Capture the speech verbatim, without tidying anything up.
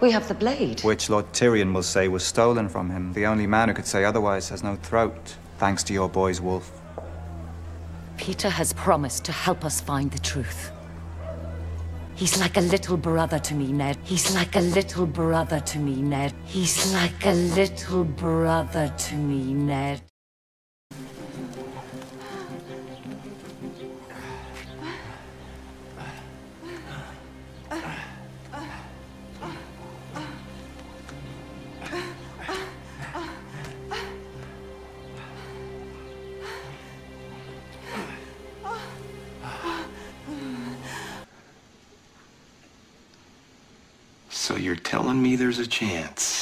We have the blade. Which Lord Tyrion will say was stolen from him. The only man who could say otherwise has no throat, thanks to your boy's wolf. Peter has promised to help us find the truth. He's like a little brother to me, Ned. He's like a little brother to me, Ned. He's like a little brother to me, Ned. So you're telling me there's a chance?